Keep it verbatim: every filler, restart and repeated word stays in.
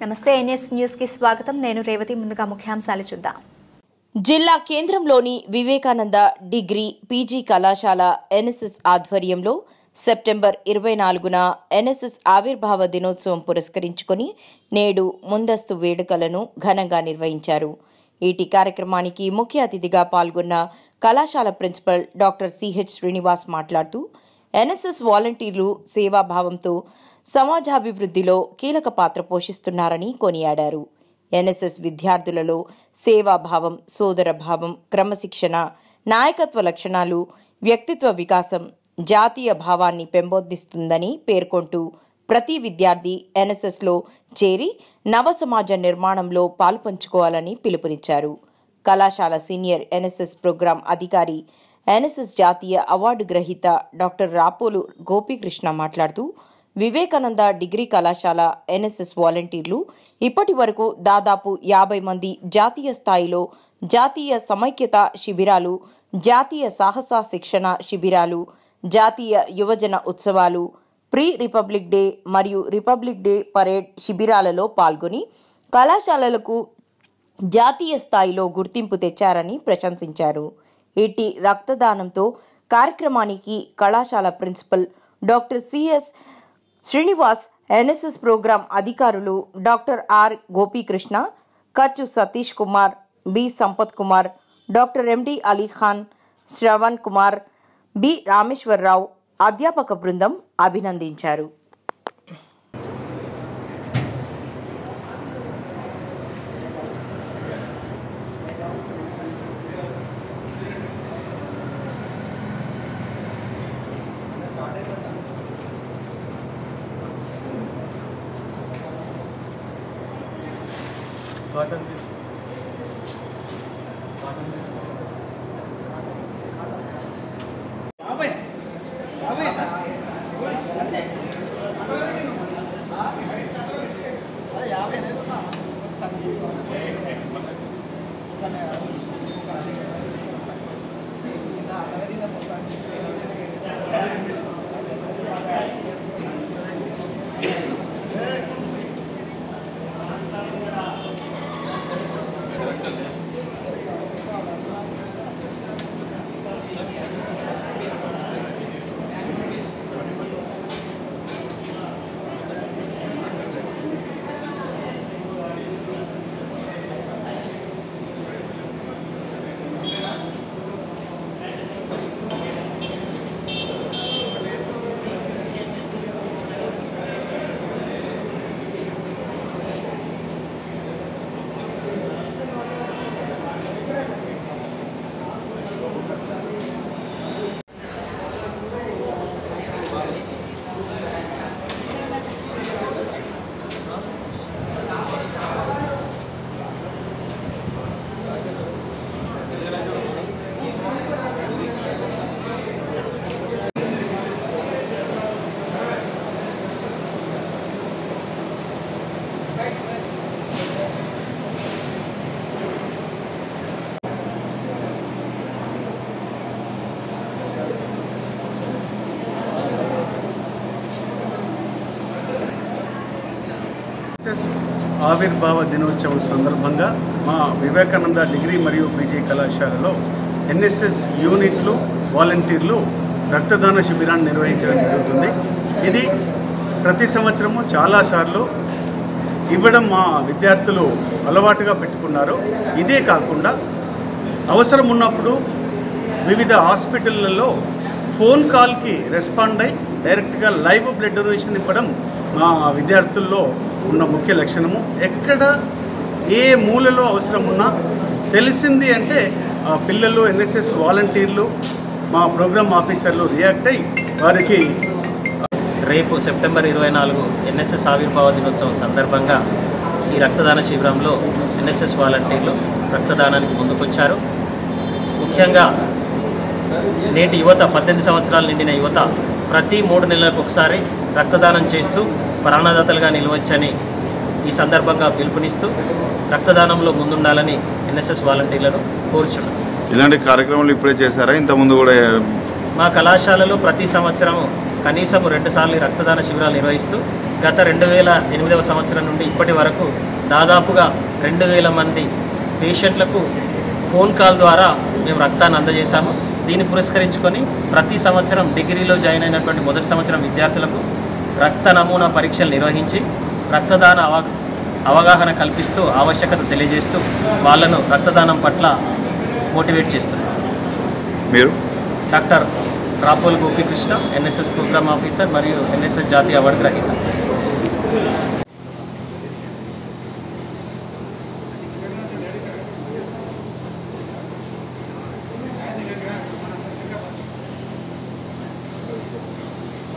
నమస్తే NS news కి స్వాగతం నేను రేవతి ముందుగా ముఖ్యాంశాలు చూద్దాం జిల్లా కేంద్రంలోని వివేకానంద డిగ్రీ పీజీ కళాశాల ఎన్ఎస్ఎస్ ఆధ్వర్యంలో సెప్టెంబర్ ఇరవై నాలుగున ఎన్ఎస్ఎస్ ఆవిర్భావ దినోత్సవం పురస్కరించుకుని నేడు ముందస్తు వేడుకలను ఘనంగా నిర్వహించారు. ఈటి కార్యక్రమానికి ముఖ్య అతిథిగా పాల్గొన్న కళాశాల ప్రిన్సిపల్ డాక్టర్ సిహెచ్ శ్రీనివాస్ మాట్లాడుతూ ఎన్ఎస్ఎస్ వాలంటీర్లు సేవాభావంతో సమాజాభివృద్ధిలో కీలక పాత్ర పోషిస్తున్నారని కొనియాడారు. ఎన్ఎస్ఎస్ విద్యార్థులలో సేవాభావం, సోదరభావం, క్రమశిక్షణ, నాయకత్వ లక్షణాలు, వ్యక్తిత్వ వికాసం, జాతీయ భావాన్ని పెంపొందిస్తుందని పేర్కొంటూ ప్రతి విద్యార్థి ఎన్ఎస్ఎస్లో చేరి నవ సమాజ నిర్మాణంలో పాల్పంచుకోవాలని పిలుపునిచ్చారు. కళాశాల సీనియర్ ఎన్ఎస్ఎస్ ప్రోగ్రాం అధికారి, ఎన్ఎస్ఎస్ జాతీయ అవార్డు గ్రహీత డాక్టర్ రాపోలు గోపీకృష్ణ మాట్లాడుతూ వివేకానంద డిగ్రీ కళాశాల ఎన్ఎస్ఎస్ వాలంటీర్లు ఇప్పటి వరకు దాదాపు యాభై మంది జాతీయ స్థాయిలో జాతీయ సమైక్యత శిబిరాలు, జాతీయ సాహస శిక్షణ శిబిరాలు, జాతీయ యువజన ఉత్సవాలు, ప్రీ రిపబ్లిక్ డే మరియు రిపబ్లిక్ డే పరేడ్ శిబిరాలలో పాల్గొని కళాశాలలకు జాతీయ స్థాయిలో గుర్తింపు తెచ్చారని ప్రశంసించారు. ఇటీ రక్తదానంతో కార్యక్రమానికి కళాశాల principal doctor CS Srinivas, NSS program అధికారులు doctor R Gopikrishna, Kachu Satish Kumar, B Sampath Kumar, doctor MD Alikhan, Shravan Kumar, B Rameshwararao, అధ్యాపక బృందం అభినందించారు. Cotton. ఆవిర్భావ దినోత్సవం సందర్భంగా మా వివేకానంద డిగ్రీ మరియు పీజీ కళాశాలలో ఎన్ఎస్ఎస్ యూనిట్లు, వాలంటీర్లు రక్తదాన శిబిరాన్ని నిర్వహించడం జరుగుతుంది. ఇది ప్రతి సంవత్సరము చాలాసార్లు ఇవ్వడం మా విద్యార్థులు అలవాటుగా పెట్టుకున్నారు. ఇదే కాకుండా అవసరం ఉన్నప్పుడు వివిధ హాస్పిటళ్లలో ఫోన్ కాల్కి రెస్పాండ్ అయి డైరెక్ట్గా లైవ్ బ్లడ్ డొనేషన్ ఇవ్వడం మా విద్యార్థుల్లో ఉన్న ముఖ్య లక్షణము. ఎక్కడ ఏ మూలలో అవసరం ఉన్నా తెలిసింది అంటే ఆ పిల్లలు, ఎన్ఎస్ఎస్ వాలంటీర్లు, మా ప్రోగ్రామ్ ఆఫీసర్లు రియాక్ట్ అయ్యి వారికి రేపు సెప్టెంబర్ ఇరవై నాలుగు ఎన్ఎస్ఎస్ ఆవిర్భావ దినోత్సవం సందర్భంగా ఈ రక్తదాన శిబిరంలో ఎన్ఎస్ఎస్ వాలంటీర్లు రక్తదానానికి ముందుకొచ్చారు. ముఖ్యంగా నేటి యువత, పద్దెనిమిది సంవత్సరాలు నిండిన యువత ప్రతి మూడు నెలలకు ఒకసారి రక్తదానం చేస్తూ ప్రాణదాతలుగా నిలవచ్చని ఈ సందర్భంగా పిలుపునిస్తూ రక్తదానంలో ముందుండాలని ఎన్ఎస్ఎస్ వాలంటీర్లను కోరుచున్నాం. ఇలాంటి కార్యక్రమాలు ఇప్పుడే చేశారా? ఇంతకుముందు కూడా మా కళాశాలలో ప్రతి సంవత్సరం కనీసం రెండు సార్లు రక్తదాన శిబిరాలు నిర్వహిస్తూ గత రెండు వేల ఎనిమిదవ సంవత్సరం నుండి ఇప్పటి వరకు దాదాపుగా రెండు వేల మంది పేషెంట్లకు ఫోన్ కాల్ ద్వారా మేము రక్తాన్ని అందజేశాము. దీన్ని పురస్కరించుకొని ప్రతి సంవత్సరం డిగ్రీలో జాయిన్ అయినటువంటి మొదటి సంవత్సరం విద్యార్థులకు రక్త నమూనా పరీక్షలు నిర్వహించి రక్తదాన అవ అవగాహన కల్పిస్తూ ఆవశ్యకత తెలియజేస్తూ వాళ్ళను రక్తదానం పట్ల మోటివేట్ చేస్తున్నాం. మీరు doctor Rapol Gopikrishna, NSS program officer మరియు ఎన్ఎస్ఎస్ జాతీయ అవార్డు గ్రహీత.